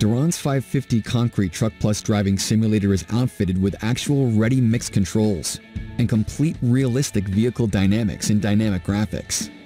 Doron's 550ConcreteTruckplus driving simulator is outfitted with actual ready mix controls and complete realistic vehicle dynamics and dynamic graphics.